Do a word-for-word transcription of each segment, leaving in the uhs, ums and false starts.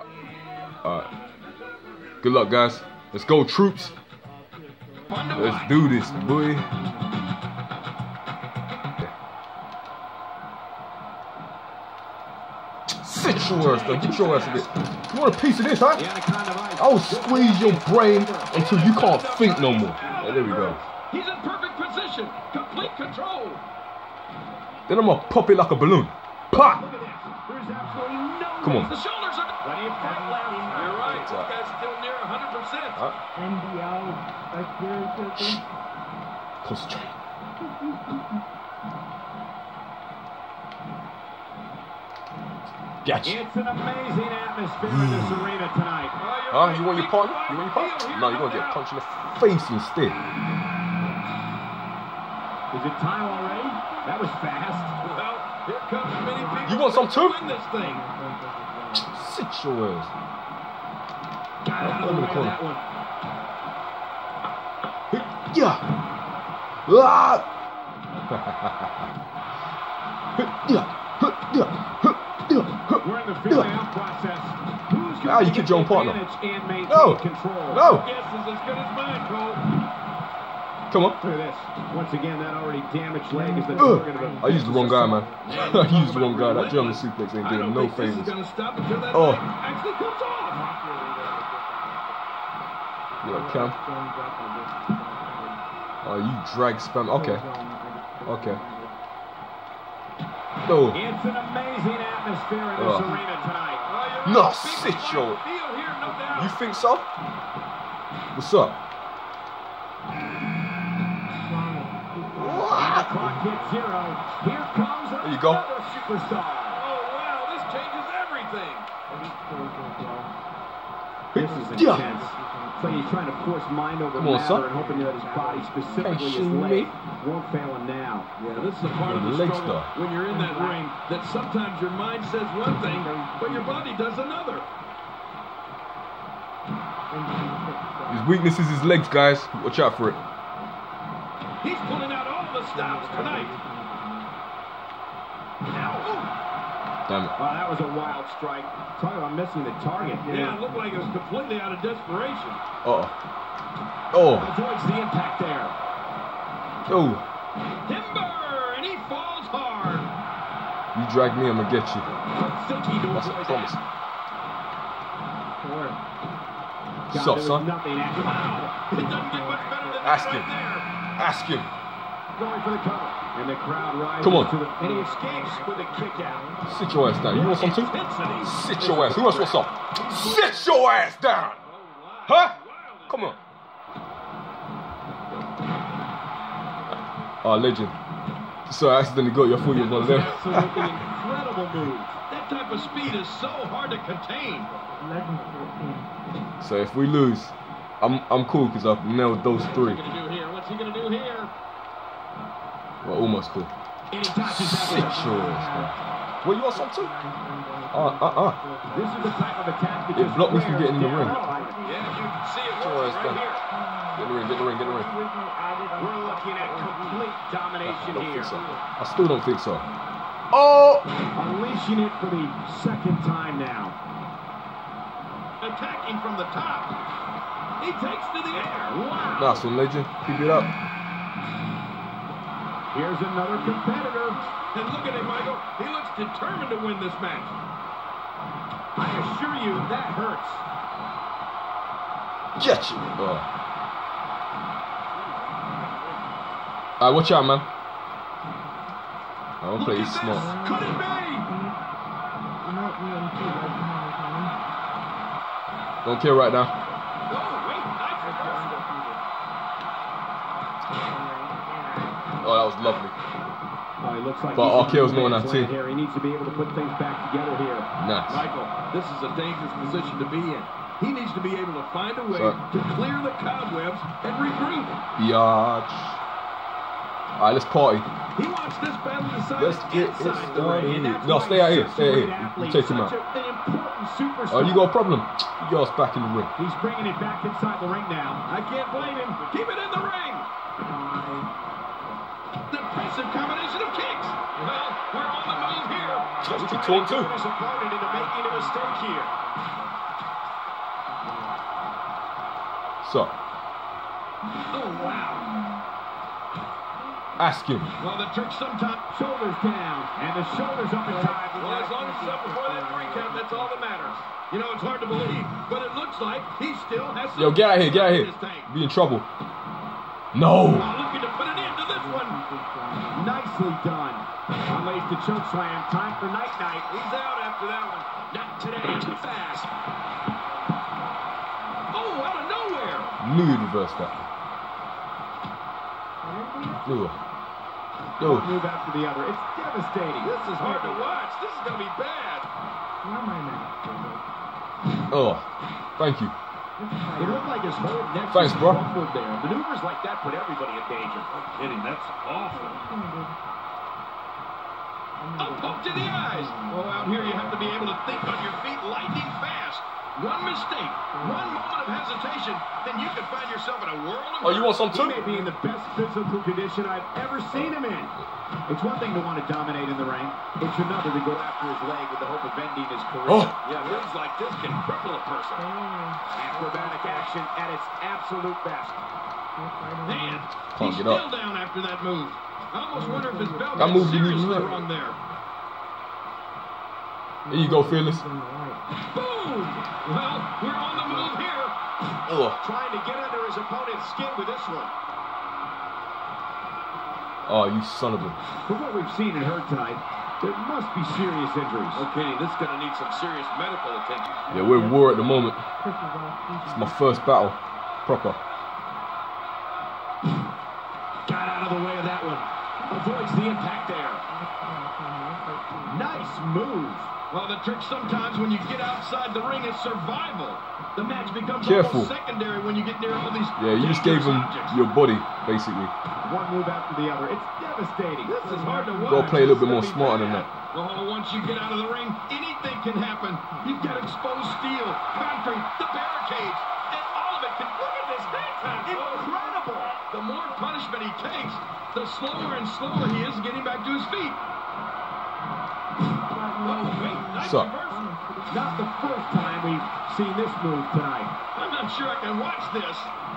Alright. Good luck, guys. Let's go, troops. Let's do this, boy. Sit your ass, though. Get your ass a bit. You want a piece of this, huh? I will squeeze your brain until you can't think no more. Yeah, there we go. He's in perfect position. Complete control. Then I'm gonna pop it like a balloon. Pop! Come on. The shoulders are plenty of front left. You're right. This guy's still near one hundred percent. Concentrate. Gotcha. It's an amazing atmosphere in this arena tonight. Huh? You want your partner? You want your partner? No, you're gonna get punched in the face instead. Is it time already? That was fast. Well, here comes many people. You want some too? Win this thing. Sit your ass. Got out of the way of that one. Yeah. Ah. Yeah. We're in the feeling out process. Who's Ah, you kicked your own partner. And No. control? No. Guess is as good as mine, Cole. Come on. Look at this. Once again, that already damaged leg is the Ugh. target of a... I used the wrong guy, man. I used the wrong guy. That German suplex ain't I doing don't no think this is favors. gonna stop until that Oh. leg actually comes off. You like Cam? Oh, you drag spam. Okay. Okay. No. It's an amazing atmosphere in this Ugh. arena tonight. No, sit your... You think so? What's up? The clock hits zero. Here comes There you go. another superstar. Oh wow, this changes everything. This is Yeah. intense. So he's trying to force mind over Come on, matter son. and hoping that his body, specifically his Hey, leg, me. won't fail him now. Yeah, this is the part of the Leg struggle stuff. when you're in that ring that sometimes your mind says one thing, but your body does another. His weakness is his legs, guys. Watch out for it. He's pulling out all the stops tonight. Now, Damn it. Wow, that was a wild strike. Talk about missing the target. yeah, it looked like it was completely out of desperation. Uh-oh. Oh. Avoids the impact there. Oh. Timber, and he falls hard. You drag me, I'm gonna get you. Silky to That's a avoid promise. that. What's up, son? Nothing after. Wow, it doesn't get much better than Ask that him. right there. Ask him. Going for the cover. And the crowd rises Come on. to the... And he escapes with a kick out. Sit your ass down. You want some too? Sit your ass. Who else wants some? Sit your ass down. Huh? Come on. Oh, legend. So I accidentally got you. I thought you was one of them. Absolutely incredible move. That type of speed is so hard to contain. So if we lose, I'm I'm cool because I've nailed those three. What's he gonna do here? What's he gonna do here? Well, almost cool. And he touches Sit that. your ass down. Well, you want some too? Uh, uh, uh. This is the type of attack that It just blocked me from wears getting in the down ring. the fight. Yeah, you can see it Sit your ass working down. right here. Get in the ring, get in the ring, get in the ring. We're looking at complete I domination don't think here. so. I still don't think so. Oh! Unleashing it for the second time now. Attacking from the top. He takes to the air. Wow. Nice one, legend. Keep it up. Here's another competitor. And look at him, Michael. He looks determined to win this match. I assure you that hurts. Get you. Oh. Alright, watch out, man. I don't play Look this at smart. this. Could it be? Don't care right now. Oh, wait. Nice reversal. Oh, that was lovely. Oh, he looks like But he's R K O's in not on man's that land team. here. He needs to be able to put things back together here. Nice. Michael, this is a dangerous position to be in. He needs to be able to find a way Sorry. to clear the cobwebs and regroup. Biatch. Alright, let's party. He wants this battle decided Let's get it inside the ring. started. That's No, why stay out here. such Stay out a here. great You athlete, take him such out. a- An important superstar. Oh, you got a problem? Get us back in the ring. He's bringing it back inside the ring now. I can't blame him. Keep it in the ring. Impressive combination of kicks. Well, we're on the move here. Yeah, we can talk too. His opponent into making a mistake here. So. Oh, wow. Ask him. Well, the trick sometimes. Shoulders down. And the shoulders up in time. Well, as long as it's up before that three count, that's all that matters. You know, it's hard to believe, but it looks like he still has some. Yo, get out here, get out here. Be in trouble. No. Oh, looking to put it into this one. Nicely done. Unleashed the choke slam. Time for night night. He's out after that one. Not today. Too fast. Oh, out of nowhere. Knew he'd reverse that. Ugh. One move after the other. It's devastating. This is hard to watch. This is going to be bad. Oh, thank you. It looked like his whole neck Thanks, was bro. crumpled there. Maneuvers like that put everybody in danger. No kidding. That's awful. A poke to the eyes. Well, out here you have to be able to think on your feet lightning fast. One mistake, one moment of hesitation, then you could find yourself in a world of... Oh, you want some too? He may be in the best physical condition I've ever seen him in. It's one thing to want to dominate in the ring. It's another to go after his leg with the hope of ending his career. Oh. Yeah, moves like this can cripple a person. Acrobatic action at its absolute best. Man, Can't he's get still up. down after that move. I almost wonder if his belt That got move didn't even seriously hurt. wrong there. Here you go, Fearless. Boom! Well, we're on the move here. Ugh. Trying to get under his opponent's skin with this one. Oh, you son of a... From what we've seen and heard tonight, there must be serious injuries. Okay, this is going to need some serious medical attention. Yeah, we're at war at the moment. It's my first battle. Proper. Got out of the way of that one. Avoids the impact there. Nice move. Well, the trick sometimes when you get outside the ring is survival. The match becomes Careful. almost secondary when you get near all these Yeah, you just gave him dangerous objects. your body, basically. One move after the other. It's devastating. This is hard to watch. Gotta play a little bit more This is smarter gonna than be that. bad. Oh, once you get out of the ring, anything can happen. You've got exposed steel, concrete, the barricades, and all of it can... Look at this hang time. Incredible. The more punishment he takes, the slower and slower he is getting back to his feet. Oh, wait, nice So- reversal. Not the first time we've seen this move tonight. I'm not sure I can watch this.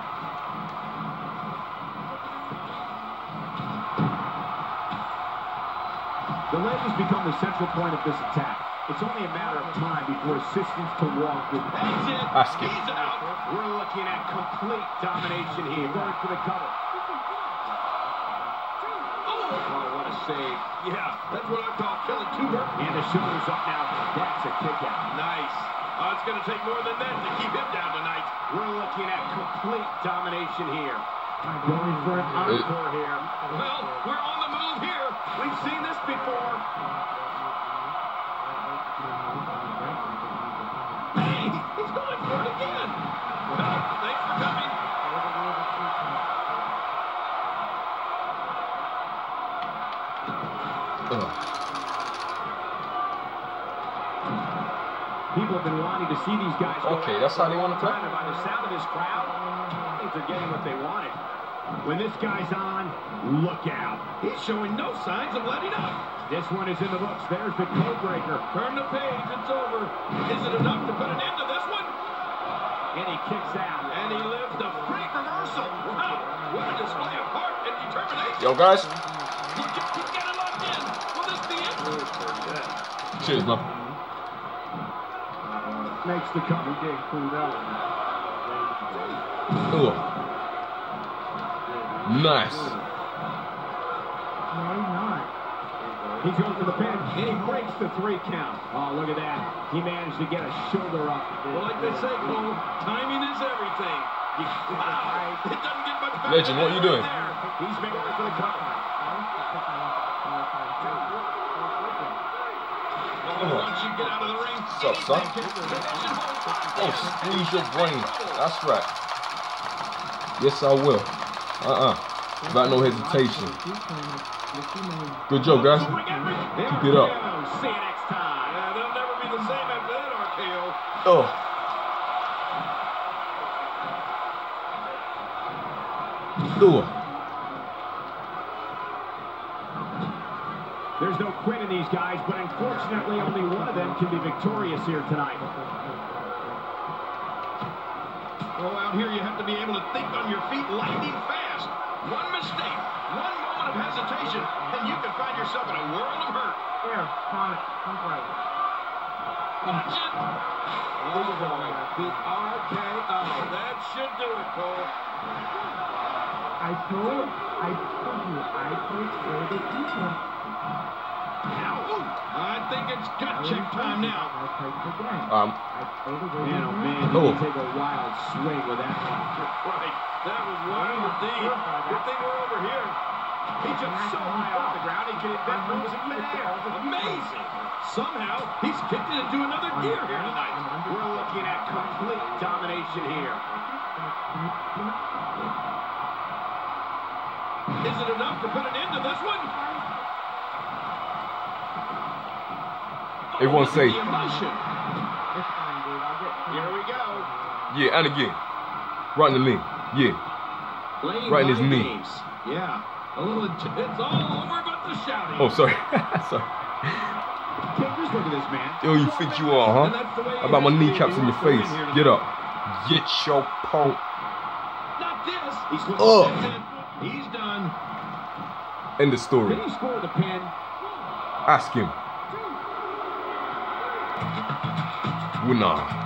The leg has become the central point of this attack. It's only a matter of time before assistance to walk with. That's it. Ask him. He's out. We're looking at complete domination here. Going for the cover. Oh, what a save. Yeah, that's what I call killing two birds. And the shoulders up now. That's a kick out. Nice. Oh, it's going to take more than that to keep him down tonight. We're looking at complete domination here. Going for an encore here. Well, we're on the move here. We've seen this before. Hey, he's going for it again. Well, thanks for coming. Ugh. People have been wanting to see these guys go Okay, out that's for how they a wanna long play? time, and by the sound of this crowd, I think they're getting what they wanted. When this guy's on, look out. He's showing no signs of letting up. This one is in the books. There's the code breaker. Turn the page. It's over. Is it enough to put an end to this one? And he kicks out. And he lives the great reversal. Wow, what a display of heart and determination. Yo, guys. Look at, he's got it locked in. Will this be it? Cheers, man. Makes the cover. He did cool down. Ugh. Nice. No, he's not. He's going for the pin, and he breaks the three count. Oh, look at that. He managed to get a shoulder up. Well, like they say, Cole, timing is everything. You, wow, it doesn't get much better. Legend, what are you doing? There. He's making it for the cover. Well, once you get out of the ring, What's up, son? Oh, squeeze your brain. That's right. Yes, I will. Uh-uh. Without no hesitation. Good job, guys. Keep it up. See you next time. Yeah, they'll never be the same after that R K O. Oh. Ugh. There's no quit in these guys, but unfortunately only one of them can be victorious here tonight. Oh, out here you have to be able to think on your feet lightning fast. One mistake, one moment of hesitation, and you can find yourself in a world of hurt. Here, come on, come right. Watch it. Oh, boy. The R K O. That should do it, Cole. I told, I told you, I played for the people. Now, I think it's gut check time now. I played again. Um, I played away. Man, oh, man, Oh. he can take a wild swing with that one. Right. That was wild indeed. Good thing we're over here. He jumped so high off the ground, he could have been moving midair. Amazing. Somehow, he's kicked it into another gear here tonight. We're looking at complete domination here. Is it enough to put an end to this one? everyone say, The emotion. It's fine, dude. I'll get Here we go. yeah, and again. Right in the knee. Yeah. Playing Right in his mind knee. games. Yeah. A little, int- it's all over but the shouting. Oh, sorry. sorry. Kickers, look at this man. Yo, you think you are, And huh? that's the way How about my it has to be kneecaps if in you your want to face? win here Get tonight. up. Get your punk. Not this. He's looking Oh. That's it. He's done. End the story. Did he score the pin? Ask him. Winner.